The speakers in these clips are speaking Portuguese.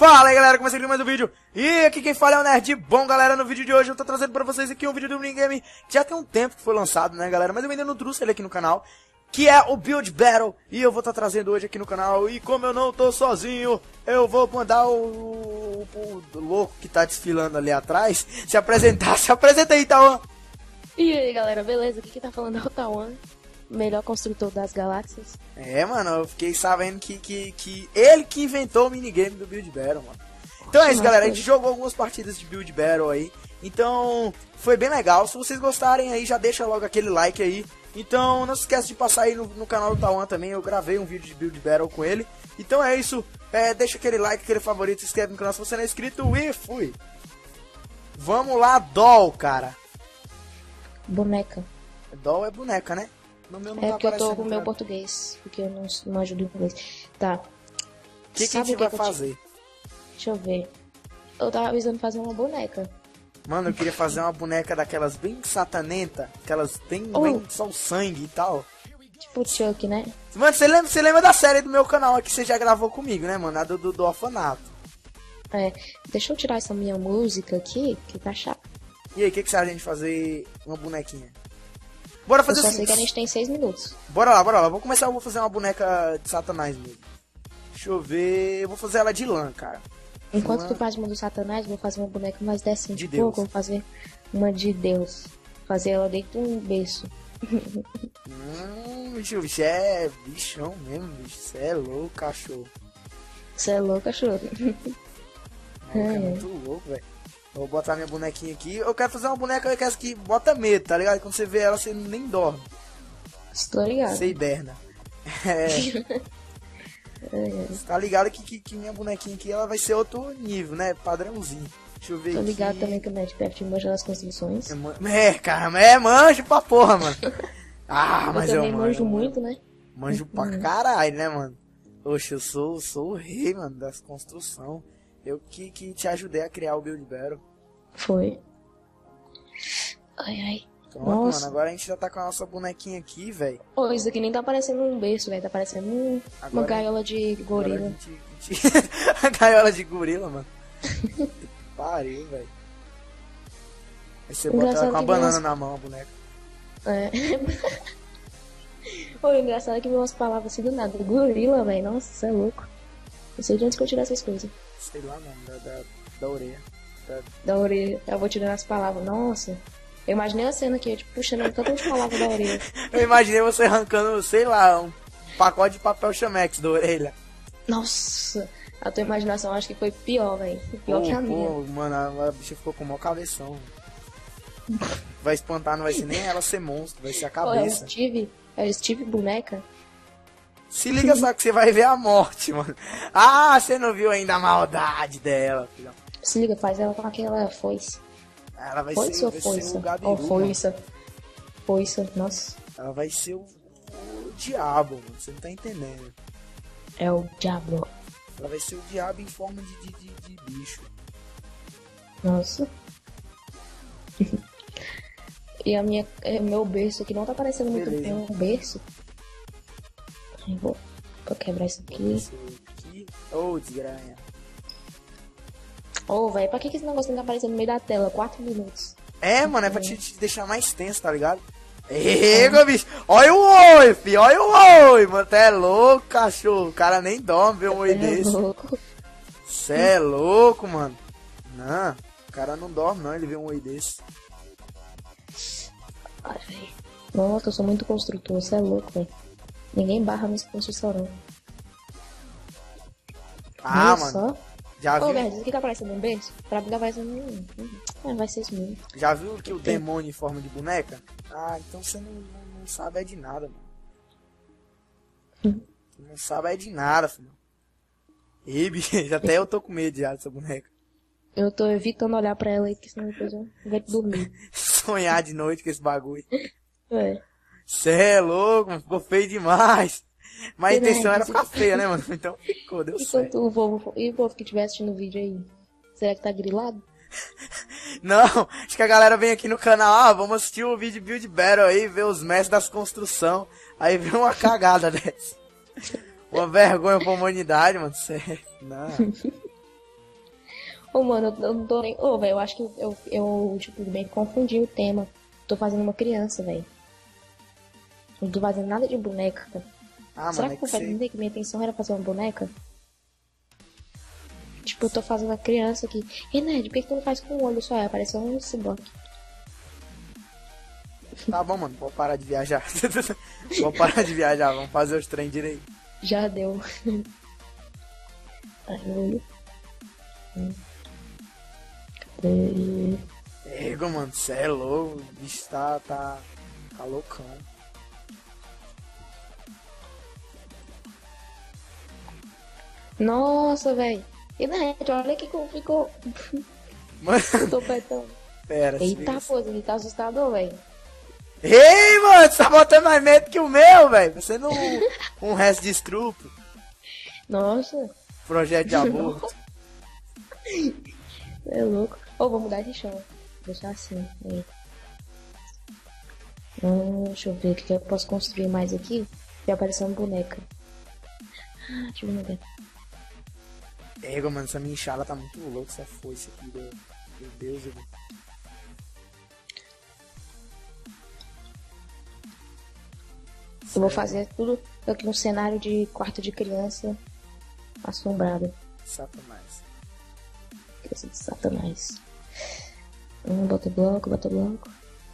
Fala aí galera, comecei aqui mais um vídeo. E aqui quem fala é o Nerd. Bom galera, no vídeo de hoje eu tô trazendo pra vocês aqui um vídeo do minigame que já tem um tempo que foi lançado, né galera, mas eu ainda não trouxe ele aqui no canal, que é o Build Battle. E eu vou estar trazendo hoje aqui no canal. E como eu não tô sozinho, eu vou mandar o louco que tá desfilando ali atrás se apresentar. Se apresenta aí, Tauan. E aí galera, beleza? Aqui quem tá falando é o Tauan, melhor construtor das galáxias. É, mano, eu fiquei sabendo que ele que inventou o minigame do Build Battle, mano. Então é isso, galera, a gente jogou algumas partidas de Build Battle aí. Então, foi bem legal. Se vocês gostarem aí, já deixa logo aquele like aí. Então, não se esqueça de passar aí no canal do Tauan também. Eu gravei um vídeo de Build Battle com ele. Então é isso, deixa aquele like, aquele favorito, se inscreve no canal se você não é inscrito e fui. Vamos lá, Doll, cara. Boneca. Doll é boneca, né? No meu não É tá porque eu tô aparecendo, com o meu cara. português, porque eu não ajudo em inglês. Tá. O que a Sabe gente vai que eu fazer? Deixa eu ver. Eu tava avisando fazer uma boneca. Mano, eu queria fazer uma boneca daquelas bem satanenta, aquelas bem só o sangue e tal. Tipo o Chuck, né? Mano, você lembra da série do meu canal que você já gravou comigo, né, mano? A do orfanato. É. Deixa eu tirar essa minha música aqui, que tá chata. E aí, o que você acha de a gente fazer uma bonequinha? Bora Eu fazer só assim. sei que a gente tem 6 minutos. Bora lá. Eu vou fazer uma boneca de satanás mesmo. Deixa eu ver. Eu vou fazer ela de lã, cara. Enquanto tu faz uma do Satanás, eu vou fazer uma boneca mais decente. De Deus. Pô, vou fazer uma de Deus. Fazer ela dentro de um berço. Bicho é bichão mesmo, bicho. Você é louco, cachorro. Você é louco, cachorro. É muito louco, velho. Eu vou botar minha bonequinha aqui. Eu quero fazer uma boneca que bota medo, tá ligado? Quando você vê ela, você nem dorme. Estou ligado. Você hiberna. Você tá ligado que minha bonequinha aqui ela vai ser outro nível, né? Padrãozinho. Deixa eu ver Tô aqui. ligado também que o Minecraft manja das construções. Cara, é manjo pra porra, mano. Ah, mas eu eu também manjo muito, né? Manjo pra caralho, né, mano? Oxe, eu sou o rei, mano, das construções. Eu que te ajudei a criar o Build Battle. Foi. Ai. Pronto, Nossa. mano, agora a gente já tá com a nossa bonequinha aqui, velho. Ô, isso aqui nem tá parecendo um berço, velho. Tá parecendo uma Agora- gaiola de gorila. A gaiola de gorila, mano. Que pariu, velho. Aí você bota ela Engraçado com a que banana nossa- na mão, a boneca. É. Ô, o engraçado é que vem umas palavras assim do nada. Gorila, velho. Nossa, você é louco. Não sei de onde que eu tiro essas coisas. Sei lá, mano, da orelha. Da orelha. Eu vou tirando as palavras. Nossa. Eu imaginei a cena aqui, tipo, puxando um tanto de palavras da orelha. Eu imaginei você arrancando, sei lá, um pacote de papel chamex da orelha. Nossa. A tua imaginação acho que foi pior, velho. Pior que a minha. Pô, mano, a bicha ficou com o maior cabeção. Vai espantar, não vai ser nem ela ser monstro, vai ser a Pô, é o cabeça. Steve. É o Steve boneca. Se liga só que você vai ver a morte, mano. Ah, você não viu ainda a maldade dela, filho. Se liga, faz ela com aquela foice. Ela vai Foice ser, ou vai foice? ser o Gabiru, Ó, mano. foice. Foice, nossa. Ela vai ser o diabo, mano. Você não tá entendendo. É o diabo. Ela vai ser o diabo em forma de bicho. Nossa. E meu berço aqui não tá parecendo muito Beleza. bem um berço. Eu vou quebrar isso aqui. Esse aqui. Ô, desgranha. Ô, velho, pra que esse negócio não tá aparecendo no meio da tela? 4 minutos. É, mano, é pra te deixar mais tenso, tá ligado? Ega, bicho. Olha o oi, filho. Olha o oi, mano. Tá é louco, cachorro. O cara nem dorme ver um oi desse. Louco. Cê é louco, mano. Não, o cara não dorme, não. Ele vê um oi desse. Ai, velho. Nossa, eu sou muito construtor, você é louco, velho. Ninguém barra minha construção, não. Ah, Olha mano. só. Já Ô, viu, Gerd, isso aqui tá parecendo um berço? Pra mim tá parecendo vai ser isso mesmo. já viu que o demônio em forma de boneca? Ah, então você não sabe é de nada, mano. Não sabe é de nada, filho. Ih, bicho, até eu tô com medo já dessa boneca. Eu tô evitando olhar pra ela aí, porque senão depois eu vou dormir. Sonhar de noite com esse bagulho. É. Cê é louco, mano. Ficou feio demais. Mas a Que intenção nerd. era ficar feia, né, mano? Então ficou, deu certo. Enquanto o povo que estiver assistindo o vídeo aí, será que tá grilado? Não, acho que a galera vem aqui no canal, vamos assistir o vídeo Build Battle aí, ver os mestres das construção. Aí vem uma cagada dessa. Uma vergonha pra humanidade, mano. Sério. Não. Ô, mano, eu não tô nem... Ô, velho, eu acho que eu, tipo, meio que confundi o tema. Tô fazendo uma criança, velho. Não tô fazendo nada de boneca, cara. Ah, Será mano, que eu vou entender que minha intenção era fazer uma boneca? Tipo, eu tô fazendo uma criança aqui. Ei, Ned, por que tu não faz com o olho só? Apareceu um cyborg. Tá bom, mano, vou parar de viajar. Vou parar de viajar, vamos fazer os trem direito. Já deu. Ai, olho. Cadê? Ego, mano, cê é louco. O bicho tá loucão. Nossa, velho. E Ned, olha que como ficou. Mano, Tô petando. pera, Eita, pô, ele tá assustador, velho. Ei, mano, você tá botando mais medo que o meu, velho. Você não um resto de estrupo. Nossa, Projeto de aborto. é louco. Ô, vou mudar de chão. Deixar assim. Aí. Deixa eu ver o que eu posso construir mais aqui. E apareceu uma boneca. Deixa eu ver. Ego, mano, essa minha enxada tá muito louca. Essa foice aqui, meu Deus, velho. Eu vou fazer tudo aqui no cenário de quarto de criança assombrada. Satanás. Criança de Satanás. Bota bloco, bota bloco.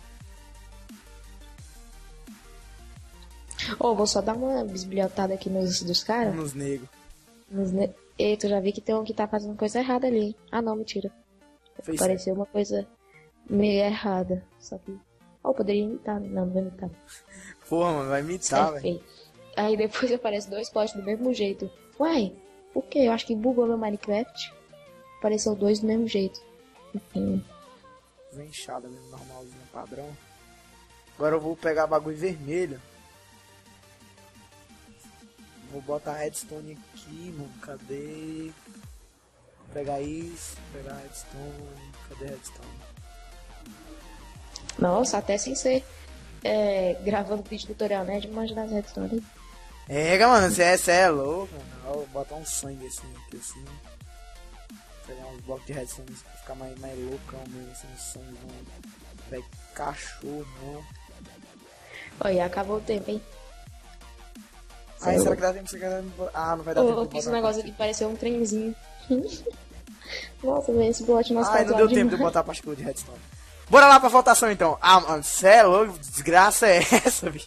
Vou só dar uma bisbilhotada aqui nos dos caras. Nos negros. Eita, eu já vi que tem um que tá fazendo coisa errada ali. Ah, não, mentira. Pareceu uma coisa meio errada. Só que... eu poderia imitar. Não vou imitar. Porra, mano, vai imitar, velho. Aí depois aparece dois postes do mesmo jeito. Uai, o que? Eu acho que bugou meu Minecraft. Apareceu dois do mesmo jeito. Enfim. Vem enxada mesmo, normalzinho, padrão. Agora eu vou pegar bagulho vermelho. Vou botar redstone aqui, mano. Cadê? Vou pegar isso, pegar redstone. Cadê redstone? Nossa, até sem ser gravando vídeo tutorial, né? De manjar das redstone. Mano, você é louco, mano. Vou botar um sangue assim, aqui assim. Pegar uns blocos de redstone pra ficar mais loucão mesmo, assim, um sangue, mano. Velho, cachorro, mano. Olha, acabou o tempo, hein? Ai, será que dá tempo? Ah, não vai dar tempo. Esse negócio aqui pareceu um trenzinho. Nossa, velho, esse bot nosso não deu tempo de botar a partícula de redstone. Bora lá pra votação então. Ah, mano, cê é louco, desgraça é essa, bicho?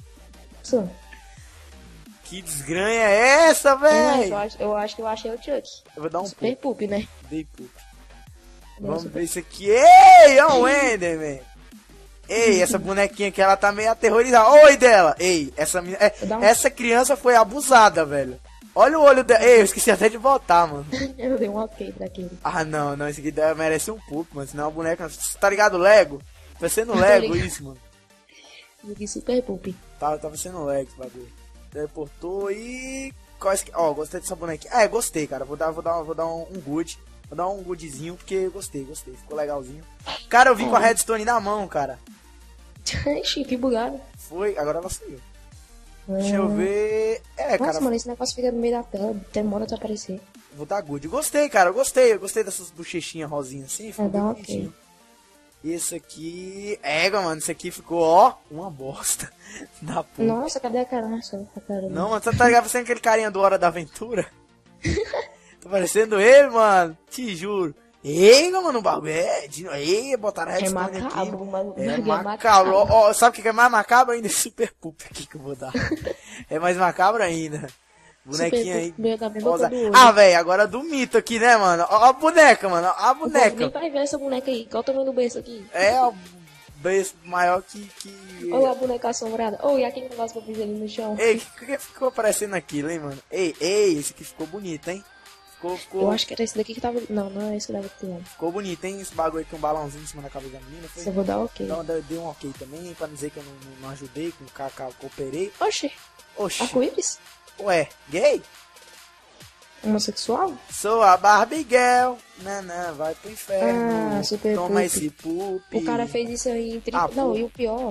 Que desgranha é essa, velho? Eu acho que eu achei o Chuck. Eu vou dar um Super poop, né? Dei poop. Vamos ver isso aqui. Ei, é o Enderman. Ei, essa bonequinha aqui, ela tá meio aterrorizada. Oi dela. Ei, essa criança foi abusada, velho. Olha o olho dela. Ei, eu esqueci até de botar, mano. Eu dei um ok pra aquele. Ah, não, esse aqui merece um poop, mano. Senão a boneca... Tá ligado, Lego? Tá sendo Lego isso, mano. Joguei super poop. Tava sendo Lego esse bagulho. Teleportou e... gostei dessa bonequinha. Gostei, cara. Vou dar um good. Vou dar um goodzinho, porque eu gostei. Ficou legalzinho. Cara, eu vim com a redstone na mão, cara. Que bugado. Foi, agora ela saiu. Deixa eu ver... Nossa, cara... mano, esse negócio fica no meio da tela. Demora pra aparecer. Vou dar good. Gostei, cara. Eu gostei dessas bochechinhas rosinhas assim. Ficou bem bonitinho. Okay. Esse aqui... mano, esse aqui ficou, ó, uma bosta. Da porra. Nossa, cadê a cara? Não, mano, você tá ligado? Você é aquele carinha do Hora da Aventura? Tá parecendo ele, mano. Te juro. Mano, o bagulho botaram a redstone aqui. Mano, macabro. Ó, sabe o que é mais macabro ainda? Esse super poop aqui que eu vou dar. É mais macabro ainda. Bonequinha aí. Velho, agora do mito aqui, né, mano? Ó a boneca, mano. Ó a boneca. Nem vai ver essa boneca aí. Qual o tamanho do berço aqui? O berço maior que... Olha a boneca assombrada. E aquele negócio que eu fiz ali no chão. Ei, o que ficou aparecendo aquilo, hein, mano? Ei, esse aqui ficou bonito, hein? Ficou... Eu acho que era esse daqui que tava... Não é esse que tava aqui. Ficou bonito, hein? Esse bagulho aqui, um balãozinho em cima da cabeça da menina. Você vou dar ok. Então, eu dei um ok também, pra dizer que eu não ajudei, com o Kaká cooperei. Oxi. Arco-íris? Ué, gay? Homossexual? Sou a Barbie Girl. Não, vai pro inferno. Super Toma poop. esse poop. O cara fez isso aí em... Não, e o pior...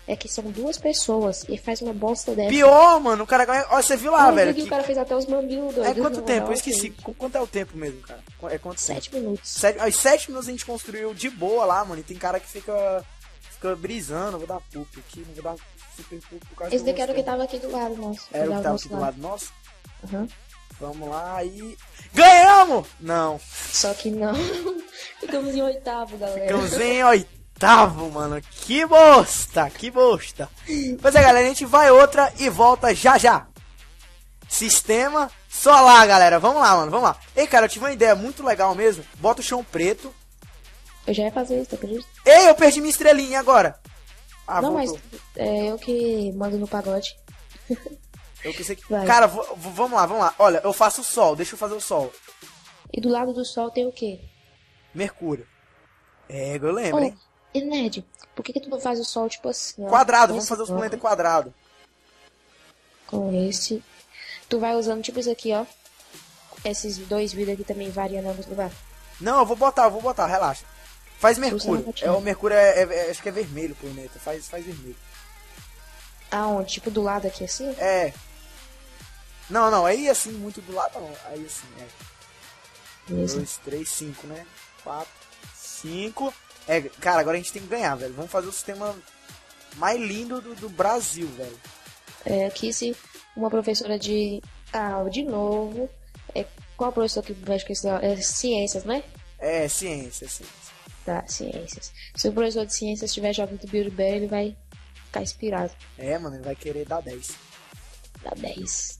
é que são duas pessoas e faz uma bosta dessa. Pior, mano, o cara... Olha, você viu lá, velho? O cara fez até os mamilos doidos. É quanto tempo? Eu esqueci. Quanto é o tempo mesmo, cara? É quanto 7 minutos. 7 minutos a gente construiu de boa lá, mano. E tem cara que fica brisando. Vou dar poop aqui, não vou dar super poop por causa Esse daqui era o que tava aqui do lado nosso. Era o que tava aqui do lado nosso? Uhum. Vamos lá e... Ganhamos! Não. Só que não. Ficamos em 8º, galera. Ficamos em 8º, mano. Que bosta, que bosta. Pois é, galera, a gente vai outra e volta já já. Sistema solar, galera. Vamos lá, mano, vamos lá. Ei, cara, eu tive uma ideia muito legal mesmo. Bota o chão preto. Eu já ia fazer isso, acredita? Ei, eu perdi minha estrelinha agora. Ah, não, voltou. mas é eu que mando no pagode. Eu pensei que... Cara, vamos lá. Olha, eu faço o sol, deixa eu fazer o sol. E do lado do sol tem o quê? Mercúrio. É, eu lembro, hein? E Ned, por que tu não faz o sol tipo assim, ó? Quadrado, vamos fazer os planetas quadrados. Com esse. Tu vai usando tipo isso aqui, ó. Esses dois vidros aqui também variando nos lugares. Não, eu vou botar, relaxa. Faz Mercúrio. O Mercúrio acho que é vermelho o planeta. Faz vermelho. Aonde? Tipo do lado aqui assim? É. Não, aí assim, muito do lado não. Aí assim, é. 2, 3, 5, né? 4, 5. É, cara, agora a gente tem que ganhar, velho. Vamos fazer o sistema mais lindo do Brasil, velho. É, aqui se uma professora de novo. Qual professor que mexe com isso? É ciências, né? É, ciência. Tá, ciências. Se o professor de ciências estiver jogando do Build Bear, ele vai ficar inspirado. É, mano, ele vai querer dar 10. Dá 10.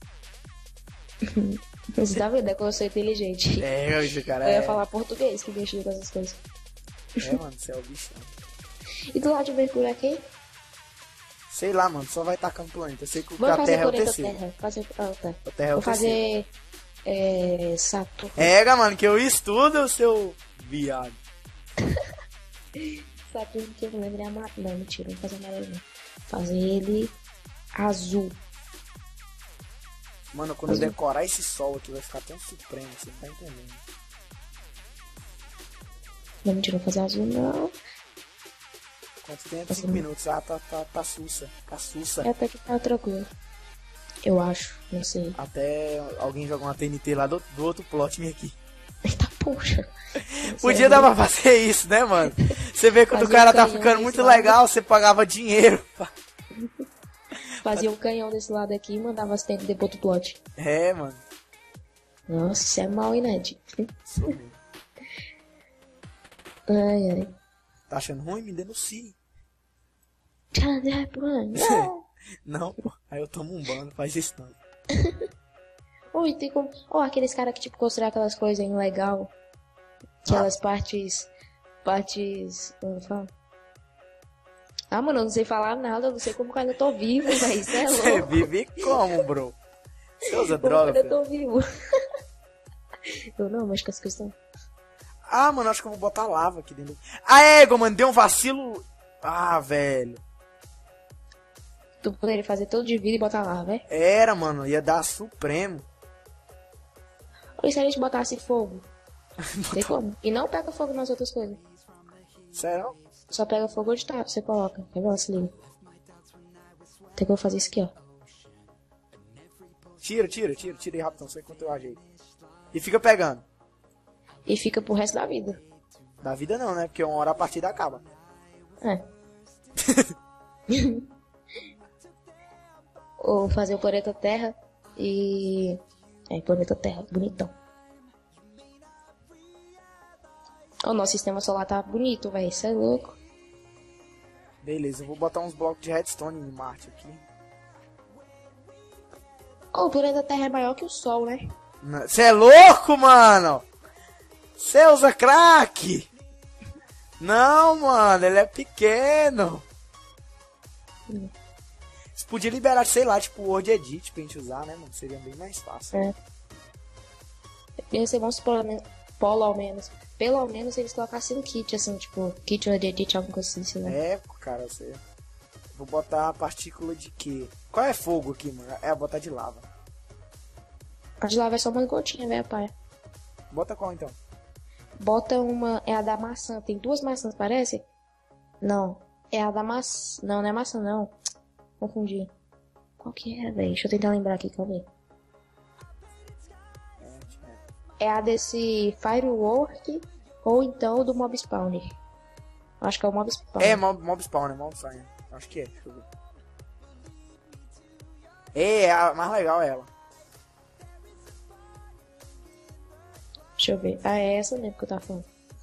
Você tá vendo? É que eu sou inteligente. É, esse cara eu ia falar português que mexia com essas coisas. É, mano, você é o bichão. E do lado de Mercúrio aqui? Sei lá, mano, só vai tacando planeta. Eu sei que a Terra é o terceiro. Tá. A Terra é o Vou fazer Saturno. Mano, que eu estudo, seu viado. Saturno que eu não lembro é amarelo. Não, mentira, não vou fazer amarelo não. Fazer ele azul. Mano, quando eu decorar esse sol aqui vai ficar tão supremo, você não tá entendendo. Não, mentira, não vou fazer azul não. Quanto tempo? 5 minutos. Ah, tá sussa. Tá sussa. É até que tá tranquilo. Eu acho, não sei. Até alguém jogar uma TNT lá do outro plot aqui. Eita, poxa. Podia dar pra fazer isso, né, mano? Você vê quando o cara tá ficando muito legal, você pagava dinheiro. Fazia um canhão desse lado aqui e mandava as TNT pro outro plot. É, mano. Nossa, isso é mal, hein, Ned? Sou mesmo. Ai. Tá achando ruim? Me denuncie. Não, pô. Aí eu tomo um bando, faz isso não. Oi, tem como... aqueles caras que tipo constroem aquelas coisas em legal. Aquelas partes... Como fala? Mano, eu não sei falar nada, eu não sei como que eu ainda tô vivo, velho. Isso é louco. Você vive como, bro? Você usa droga, filho? Eu tô vivo. Eu não, mas que as questões... mano, acho que eu vou botar lava aqui dentro. Ego, mano, deu um vacilo. Velho. Tu poderia fazer todo de vida e botar lava, né? Era, mano, ia dar supremo. Ou se a gente botasse fogo? Tem como. E não pega fogo nas outras coisas. Sério? Só pega fogo onde tá, você coloca. Quer ver? Se liga. Tem que eu fazer isso aqui, ó. Tira aí rapidão, só enquanto eu ajeito. E fica pegando. E fica pro resto da vida. Da vida não, né? Porque uma hora a partida acaba. É. Ou fazer o planeta Terra e... planeta Terra, bonitão. O nosso sistema solar tá bonito, velho. Isso é louco. Beleza, eu vou botar uns blocos de redstone em Marte aqui. O planeta Terra é maior que o Sol, né? Você é louco, mano? Você usa crack? Não, mano, ele é pequeno. Você podia liberar, sei lá, tipo o Word Edit pra gente usar, né, mano? Seria bem mais fácil. É. Ia ser bom se pelo menos eles colocassem um kit, assim, tipo, kit Word Edit, alguma coisa assim, né? É, cara, você... Vou botar a partícula de quê? Qual é fogo aqui, mano? Botar de lava. A de lava é só uma gotinha, velho, pai. Bota qual, então? Bota uma... É a da maçã. Tem 2 maçãs, parece? Não. É a da maçã. Não, não é maçã, não. Confundi. Qual que é, velho? Deixa eu tentar lembrar aqui, calma aí. É a desse Firework ou então do Mob Spawner. Acho que é o Mob Spawner. É, Mob Spawner, Mob Spawner. Acho que é, deixa eu ver. É a mais legal ela. Deixa eu ver. Ah, é essa mesmo que eu tava falando.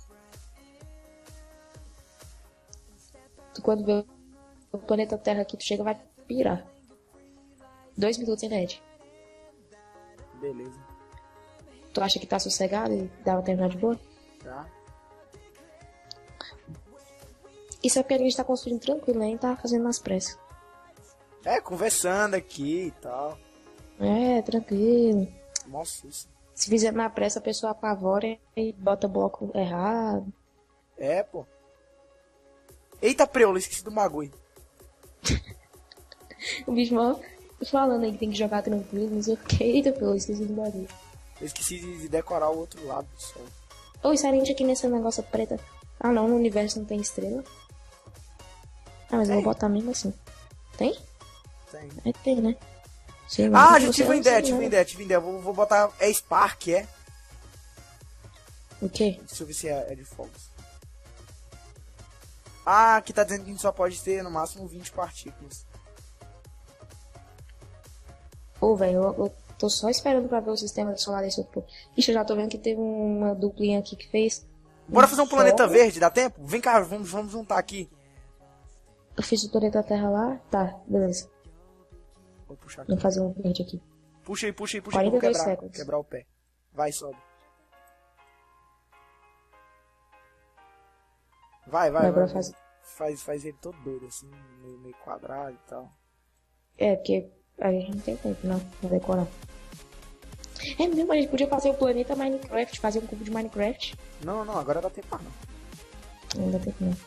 Tu quando vê o planeta Terra aqui, tu chega vai pirar. 2 minutos sem net. Beleza. Tu acha que tá sossegado e dá pra terminar de boa? Tá. Isso é porque a gente tá construindo tranquilo, hein? Tá fazendo nas pressas. É, conversando aqui e tal. É, tranquilo. Nossa, isso. Se fizer na pressa, a pessoa apavora e bota bloco errado. É, pô. Eita, preula, esqueci do bagulho. O bicho mal falando aí que tem que jogar tranquilo, não sei o que. Eita, pô, esqueci do bagulho. Eu esqueci de decorar o outro lado do sol. Ô, isso a gente aqui nessa negócio preta. Ah, não, no universo não tem estrela. Ah, mas eu vou botar mesmo assim. Tem? Tem. É, tem, né? Sei lá, Ah, já você tive uma não ideia, sei, tive uma né? ideia, tive uma ideia. Vou botar. É Spark, é? O quê? Deixa eu ver se é de fogos. Ah, aqui tá dizendo que a gente só pode ter no máximo 20 partículas. Pô, velho, eu tô só esperando pra ver o sistema solar desse outro. Ixi, eu já tô vendo que teve uma duplinha aqui que fez. Bora fazer um planeta Sol. verde, dá tempo? Vem cá, vamos juntar aqui. Eu fiz o planeta Terra lá. Tá, beleza. Vou puxar aqui. Vamos fazer um verde aqui. Puxa aí, vou 42 quebrar, segundos. quebrar o pé. Vai, sobe. Vai. Agora Faz ele todo doido, assim, meio quadrado e tal. É, porque a gente não tem tempo, não, pra decorar. É mesmo, a gente podia fazer o planeta Minecraft, fazer um cubo de Minecraft. Não, agora dá tempo não. Não dá tempo, não.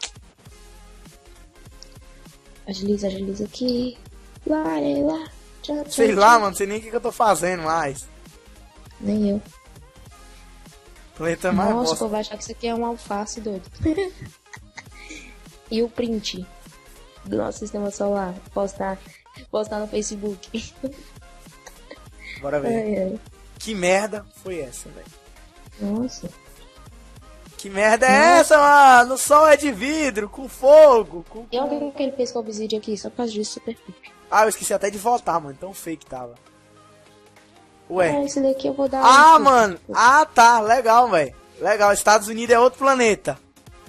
Agiliza aqui. Lá. Sei lá, mano, não sei nem o que eu tô fazendo mais. Nem eu. Planeta mais Nossa, bosta. eu vou achar que isso aqui é um alface doido. E o print do nosso sistema solar. Postar no Facebook. Bora ver. Ai. Que merda foi essa, velho? Nossa. Que merda é essa, mano? O sol é de vidro, com fogo, E olha o que ele fez com o Obsidian aqui, só por causa disso, super pipe. Ah, eu esqueci até de voltar, mano. Tão feio que tava. Ué. Ah, esse daqui eu vou dar Ah, um mano. Ah, tá. Legal, velho. Legal. Estados Unidos é outro planeta.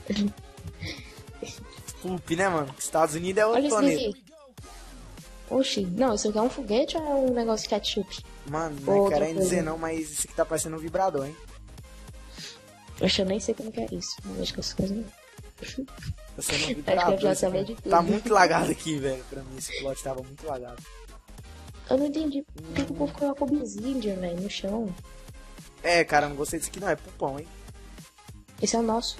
Pup, né, mano? Estados Unidos é outro Olha esse planeta. daqui. Oxi, não, isso aqui é um foguete ou é um negócio de ketchup? Mano, não é Outra querendo coisa. dizer não, mas isso aqui tá parecendo um vibrador, hein? Oxe, eu nem sei como que é isso. Não vejo com essas coisas não. Tá sendo um Acho que vibrador. eu já isso sabia aqui. de tudo. Tá muito lagado aqui, velho. Pra mim, esse plot tava muito lagado. Eu não entendi por que o povo colocou Obsidian, velho, no chão. É, cara, não gostei disso aqui não. É pupão, hein? Esse é o nosso.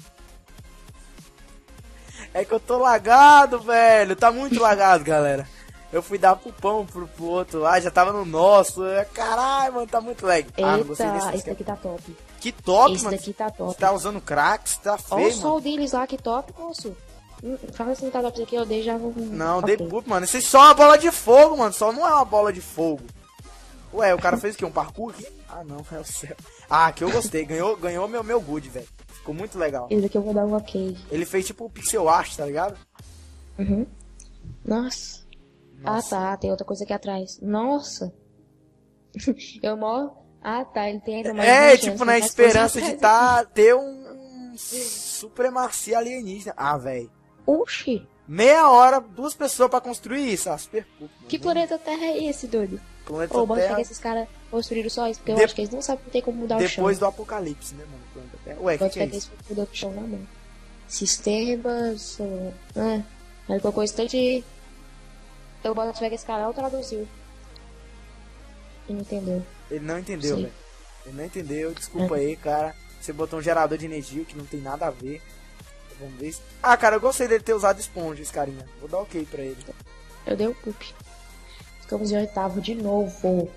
É que eu tô lagado, velho. Tá muito lagado, galera. Eu fui dar pupão pro outro lá, já tava no nosso. Caralho, mano, tá muito lag. Ah, não gostei Eita, desse esse daqui tá top. Que top, Esse mano. daqui tá top. Você tá usando cracks, tá Olha feio, o sol mano. deles lá, que top, moço. Fala assim, tá top aqui, eu dei já. Não, Ok. dei pup, mano. Isso é só uma bola de fogo, mano. Só não é uma bola de fogo. Ué, o cara fez o quê? Um parkour aqui? Ah, não, é o céu. Ah, que eu gostei. Ganhou meu good, velho. Ficou muito legal. Esse daqui eu vou dar um ok. Ele fez tipo o pixel art, tá ligado? Uhum. Nossa. Nossa. Ah, tá, tem outra coisa aqui atrás. Nossa. Eu moro. Ah, tá, ele tem ainda mais É, uma tipo, chance, na mais esperança coisa de ter um supremacia alienígena. Ah, velho. Oxi. Meia hora, 2 pessoas pra construir isso. Ah, super puto, mano. Que planeta Terra é esse, doido? Planeta Ô, bota Terra que esses caras construíram só isso, porque eu De- acho que eles não sabem que tem como mudar o chão. depois do apocalipse, né, mano? Planeta Terra. Ué, o que Bota que é que isso? eles mudam o chão na mão. Sistemas. Aí qualquer coisa de. Eu boto que esse cara traduziu. E não entendeu. Ele não entendeu, Sim. velho. Ele não entendeu. Desculpa aí, cara. Você botou um gerador de energia que não tem nada a ver. Vamos ver isso. Ah, cara, eu gostei dele ter usado esponja, esse carinha. Vou dar ok pra ele. Eu dei o poop. Ficamos em oitavo de novo.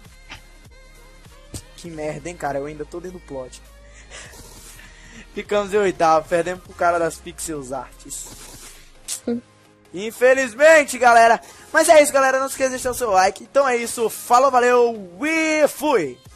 Que merda, hein, cara. Eu ainda tô dentro do plot. Ficamos em oitavo. Perdemos pro cara das Pixels Arts. Infelizmente, galera. Mas é isso, galera. Não se esqueça de deixar o seu like. Então é isso. Falou, valeu e fui!